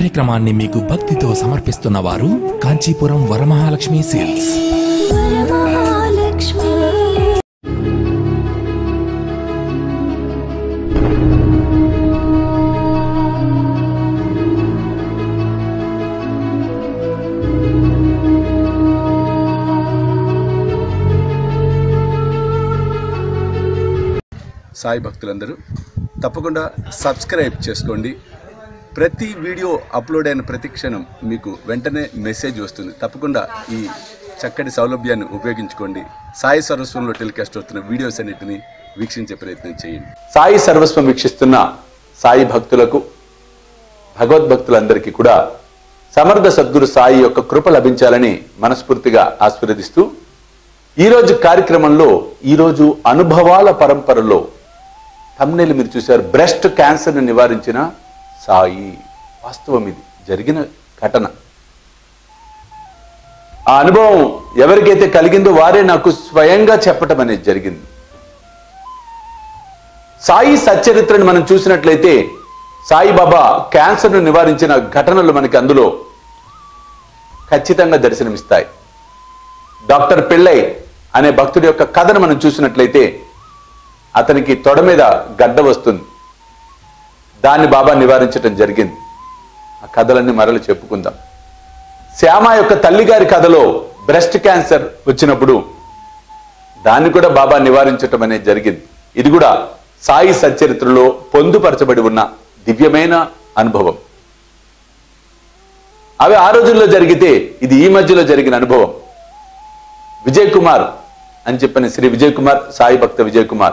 కార్యక్రమాన్ని మీకు భక్తితో సమర్పిస్తున్న వారు కాంచీపురం వరమహాలక్ష్మి సేల్స్. సాయి భక్తులందరూ తప్పకుండా సబ్స్క్రైబ్ చేసుకోండి. ప్రతి వీడియో అప్లోడ్ అయిన ప్రతి క్షణం మీకు వెంటనే మెసేజ్ వస్తుంది. తప్పకుండా ఈ చక్కటి సౌలభ్యాన్ని ఉపయోగించుకోండి. సాయి సర్వస్వంలో టెలికాస్ట్ అవుతున్న వీడియోస్ అన్నిటిని వీక్షించే ప్రయత్నం చేయండి. సాయి సర్వస్వం వీక్షిస్తున్న సాయి భక్తులకు, భగవద్భక్తులందరికీ కూడా సమర్థ సద్గురు సాయి యొక్క కృప లభించాలని మనస్ఫూర్తిగా ఆశీర్వదిస్తూ ఈరోజు కార్యక్రమంలో ఈరోజు అనుభవాల పరంపరలో థంబ్నెయిల్ మీరు చూశారు, బ్రెస్ట్ క్యాన్సర్ని నివారించిన సాయి. వాస్తవం, ఇది జరిగిన ఘటన. ఆ అనుభవం ఎవరికైతే కలిగిందో వారే నాకు స్వయంగా చెప్పటం అనేది జరిగింది. సాయి సచ్చరిత్రను మనం చూసినట్లయితే సాయిబాబా క్యాన్సర్ను నివారించిన ఘటనలు మనకి అందులో ఖచ్చితంగా దర్శనమిస్తాయి. డాక్టర్ పిళ్ళై అనే భక్తుడి యొక్క కథను మనం చూసినట్లయితే అతనికి తొడ మీద గడ్డ వస్తుంది, దాన్ని బాబా నివారించడం జరిగింది. ఆ కథలన్నీ మరలు చెప్పుకుందాం. శ్యామ యొక్క తల్లిగారి కథలో బ్రెస్ట్ క్యాన్సర్ వచ్చినప్పుడు దాన్ని కూడా బాబా నివారించటం అనేది జరిగింది. ఇది కూడా సాయి సచ్చరిత్రలో పొందుపరచబడి ఉన్న దివ్యమైన అనుభవం. అవి ఆ రోజుల్లో జరిగితే ఇది ఈ మధ్యలో జరిగిన అనుభవం. విజయ్ కుమార్ అని చెప్పిన శ్రీ విజయ్ కుమార్, సాయి భక్త విజయ్ కుమార్,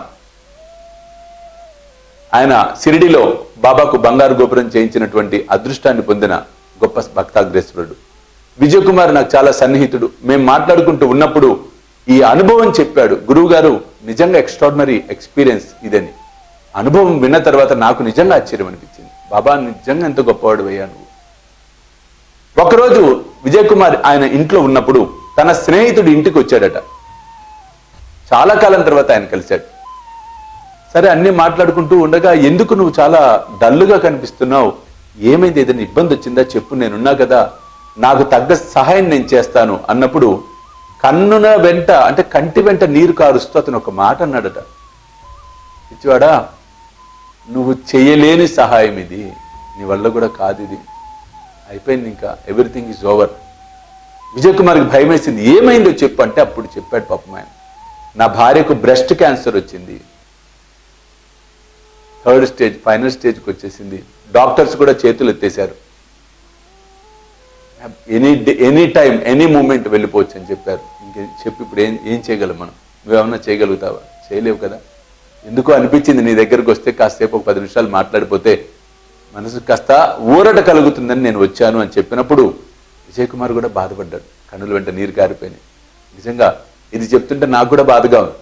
ఆయన షిరిడిలో బాబాకు బంగారు గోపురం చేయించినటువంటి అదృష్టాన్ని పొందిన గొప్ప భక్తాగ్రేశ్వరుడు. విజయ్ కుమార్ నాకు చాలా సన్నిహితుడు. మేము మాట్లాడుకుంటూ ఉన్నప్పుడు ఈ అనుభవం చెప్పాడు. గురువు గారు, నిజంగా ఎక్స్ట్రాడినరీ ఎక్స్పీరియన్స్ ఇదని. అనుభవం విన్న తర్వాత నాకు నిజంగా ఆశ్చర్యం అనిపించింది. బాబా నిజంగా ఎంత గొప్పవాడు అయ్యా నువ్వు. ఒకరోజు విజయ్ కుమార్ ఆయన ఇంట్లో ఉన్నప్పుడు తన స్నేహితుడి ఇంటికి వచ్చాడట. చాలా కాలం తర్వాత ఆయన కలిశాడు. సరే, అన్ని మాట్లాడుకుంటూ ఉండగా, ఎందుకు నువ్వు చాలా డల్లుగా కనిపిస్తున్నావు, ఏమైంది, ఏదైనా ఇబ్బంది వచ్చిందా చెప్పు, నేనున్నా కదా, నాకు తగ్గ సహాయం నేను చేస్తాను అన్నప్పుడు కన్నున వెంట, అంటే కంటి వెంట నీరు కారుస్తూ అతను ఒక మాట అన్నాడట. పిచ్చివాడా, నువ్వు చేయలేని సహాయం ఇది, నీ వల్ల కూడా కాదు, ఇది అయిపోయింది, ఇంకా ఎవ్రీథింగ్ ఈజ్ ఓవర్. విజయ్ కుమార్కి భయం వేసింది. ఏమైందో చెప్పు అంటే అప్పుడు చెప్పాడు పాపం ఆయన, నా భార్యకు బ్రెస్ట్ క్యాన్సర్ వచ్చింది, 3rd స్టేజ్, ఫైనల్ స్టేజ్కి వచ్చేసింది, డాక్టర్స్ కూడా చేతులు ఎత్తేశారు, ఎనీ టైం ఎనీ మూమెంట్ వెళ్ళిపోవచ్చు అని చెప్పారు. చెప్పి ఇప్పుడు ఏం చేయగలం మనం, నువ్వేమన్నా చేయగలుగుతావా? చేయలేవు కదా. ఎందుకో అనిపించింది నీ దగ్గరకు వస్తే కాసేపు ఒక 10 నిమిషాలు మాట్లాడిపోతే మనసు కాస్త ఊరట కలుగుతుందని నేను వచ్చాను అని చెప్పినప్పుడు విజయ్ కుమార్ కూడా బాధపడ్డాడు. కన్నుల వెంట నీరు కారిపోయినాయి. నిజంగా ఇది చెప్తుంటే నాకు కూడా బాధగా ఉంది.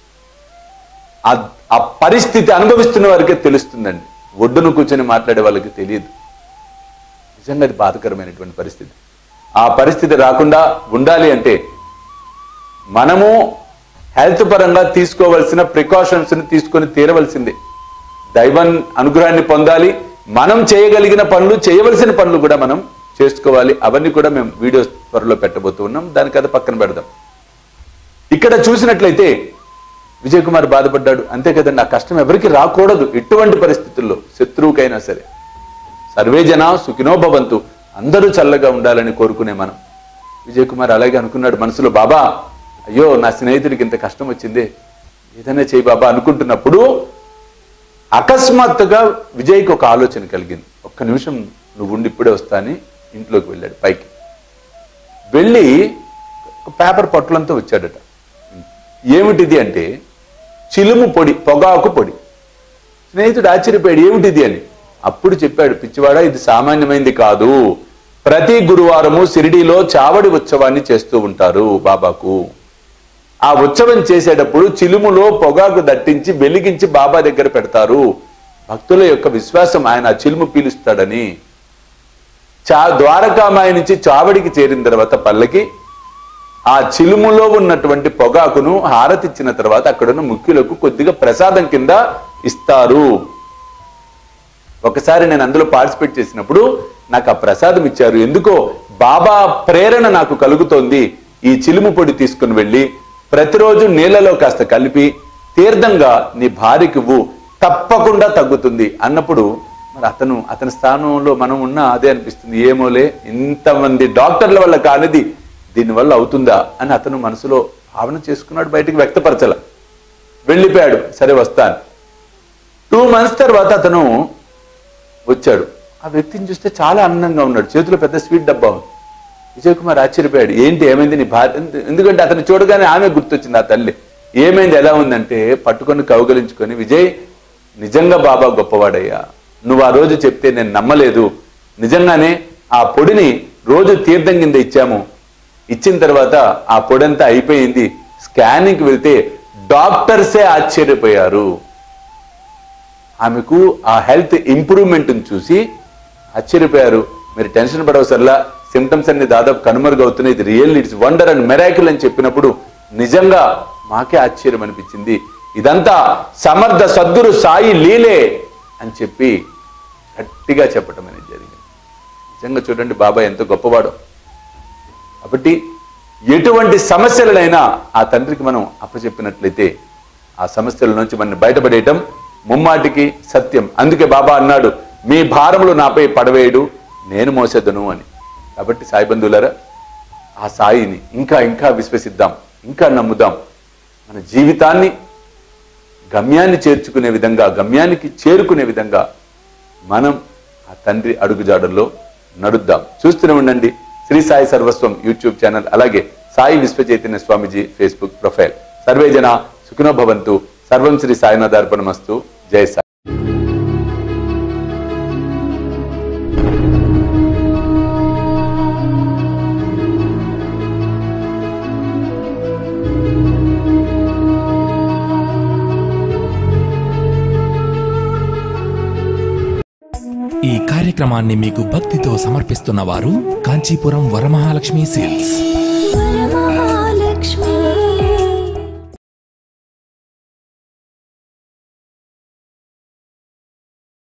ఆ పరిస్థితి అనుభవిస్తున్న వారికే తెలుస్తుందండి, ఒడ్డును కూర్చొని మాట్లాడే వాళ్ళకి తెలియదు. నిజంగా అది బాధకరమైనటువంటి పరిస్థితి. ఆ పరిస్థితి రాకుండా ఉండాలి అంటే మనము హెల్త్ పరంగా తీసుకోవాల్సిన ప్రికాషన్స్ని తీసుకొని తీరవలసిందే. దైవం అనుగ్రహాన్ని పొందాలి. మనం చేయగలిగిన పనులు, చేయవలసిన పనులు కూడా మనం చేసుకోవాలి. అవన్నీ కూడా మేము వీడియోస్ త్వరలో పెట్టబోతూ ఉన్నాం. దానికి అది పక్కన పెడదాం. ఇక్కడ చూసినట్లయితే విజయ్ కుమార్ బాధపడ్డాడు. అంతే కదండి, ఆ కష్టం ఎవరికి రాకూడదు ఎటువంటి పరిస్థితుల్లో, శత్రువుకైనా సరే. సర్వే జనా సుఖినో భవంతు, అందరూ చల్లగా ఉండాలని కోరుకునే మనం. విజయ్ కుమార్ అలాగే అనుకున్నాడు మనసులో, బాబా అయ్యో నా స్నేహితుడికి ఇంత కష్టం వచ్చిందే, ఏదైనా చేయి బాబా అనుకుంటున్నప్పుడు అకస్మాత్తుగా విజయ్కి ఒక ఆలోచన కలిగింది. ఒక్క నిమిషం నువ్వు ఉండి ఇప్పుడే వస్తా అని ఇంట్లోకి వెళ్ళాడు. పైకి వెళ్ళి ఒక పేపర్ పట్టులంతా వచ్చాడట. ఏమిటిది అంటే చిలుము పొడి, పొగాకు పొడి. స్నేహితుడు ఆశ్చర్యపోయాడు, ఏమిటిది అని. అప్పుడు చెప్పాడు, పిచ్చివాడా ఇది సామాన్యమైంది కాదు, ప్రతి గురువారము షిరిడీలో చావడి ఉత్సవాన్ని చేస్తూ ఉంటారు బాబాకు. ఆ ఉత్సవం చేసేటప్పుడు చిలుములో పొగాకు దట్టించి వెలిగించి బాబా దగ్గర పెడతారు. భక్తుల యొక్క విశ్వాసం ఆయన ఆ చిలుము పీలుస్తాడని. ద్వారకామాయి నుంచి చావడికి చేరిన తర్వాత పల్లకి ఆ చిలుములో ఉన్నటువంటి పొగాకును హారతిచ్చిన తర్వాత అక్కడున్న ముఖ్యులకు కొద్దిగా ప్రసాదం కింద ఇస్తారు. ఒకసారి నేను అందులో పార్టిసిపేట్ చేసినప్పుడు నాకు ఆ ప్రసాదం ఇచ్చారు, ఎందుకో బాబా ప్రేరణ నాకు కలుగుతోంది, ఈ చిలుము పొడి తీసుకుని వెళ్ళి ప్రతిరోజు నీళ్లలో కాస్త కలిపి తీర్థంగా నీ భార్యకివ్వు, తప్పకుండా తగ్గుతుంది అన్నప్పుడు మరి అతని స్థానంలో మనం ఉన్నా అదే అనిపిస్తుంది. ఏమోలే, ఇంతమంది డాక్టర్ల వల్ల కానిది దీనివల్ల అవుతుందా అని అతను మనసులో భావన చేసుకున్నాడు, బయటికి వ్యక్తపరచల, వెళ్ళిపోయాడు. సరే వస్తాను. 2 months తర్వాత అతను వచ్చాడు. ఆ వ్యక్తిని చూస్తే చాలా ఆనందంగా ఉన్నాడు, చేతిలో పెద్ద స్వీట్ డబ్బా ఉంది. విజయ్ కుమార్ ఆశ్చర్యపోయాడు, ఏంటి ఏమైంది నీ భార్య? ఎందుకంటే అతను చూడగానే ఆమె గుర్తొచ్చింది, ఆ తల్లి. ఏమైంది, ఎలా ఉందంటే పట్టుకొని కౌగలించుకొని, విజయ్ నిజంగా బాబా గొప్పవాడయ్యా, నువ్వు ఆ రోజు చెప్తే నేను నమ్మలేదు, నిజంగానే ఆ పొడిని రోజు తీర్థం కింద ఇచ్చాము, ఇచ్చిన తర్వాత ఆ పొడంతా అయిపోయింది, స్కానింగ్కి వెళ్తే డాక్టర్సే ఆశ్చర్యపోయారు. ఆమెకు ఆ హెల్త్ ఇంప్రూవ్మెంట్ చూసి ఆశ్చర్యపోయారు. మీరు టెన్షన్ పడవసరలా, సిమ్టమ్స్ అన్ని దాదాపు కనుమరుగవుతున్నాయి, ఇది real, it's wonder and miracle అని చెప్పినప్పుడు నిజంగా మాకే ఆశ్చర్యం అనిపించింది, ఇదంతా సమర్థ సద్గురు సాయి లీలే అని చెప్పి గట్టిగా చెప్పటం అనేది జరిగింది. నిజంగా చూడండి బాబా ఎంత గొప్పవాడో. కాబట్టి ఎటువంటి సమస్యలనైనా ఆ తండ్రికి మనం అప్పచెప్పినట్లయితే ఆ సమస్యల నుంచి మనం బయటపడేయటం ముమ్మాటికి సత్యం. అందుకే బాబా అన్నాడు, మీ భారములు నాపై పడవేయడు, నేను మోసేదను అని. కాబట్టి సాయి బంధువులారా, ఆ సాయిని ఇంకా ఇంకా విశ్వసిద్దాం, ఇంకా నమ్ముదాం, మన జీవితాన్ని గమ్యాన్ని చేర్చుకునే విధంగా, గమ్యానికి చేరుకునే విధంగా మనం ఆ తండ్రి అడుగుజాడల్లో నడుద్దాం. చూస్తూనే ఉండండి శ్రీ సాయి సర్వస్వం యూట్యూబ్ ఛానల్, అలాగే సాయి విశ్వచైతన్య స్వామిజీ ఫేస్బుక్ ప్రొఫైల్. సర్వే జన సుఖినో భవంతు. సర్వం శ్రీ సాయినాథార్పణమస్తు. జై సాయి. ఈ కార్యక్రమాన్ని మీకు భక్తితో సమర్పిస్తున్న వారు కాంచీపురం వరమహాలక్ష్మి సిల్క్స్.